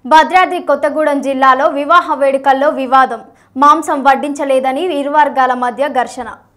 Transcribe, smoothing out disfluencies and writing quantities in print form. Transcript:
భద్రాద్రి కొత్తగూడెం జిల్లాలో వివాహ వేడుకల్లో వివాదం. మాంసం వడ్డించలేదని ఇరు వర్గాల మధ్య ఘర్షణ.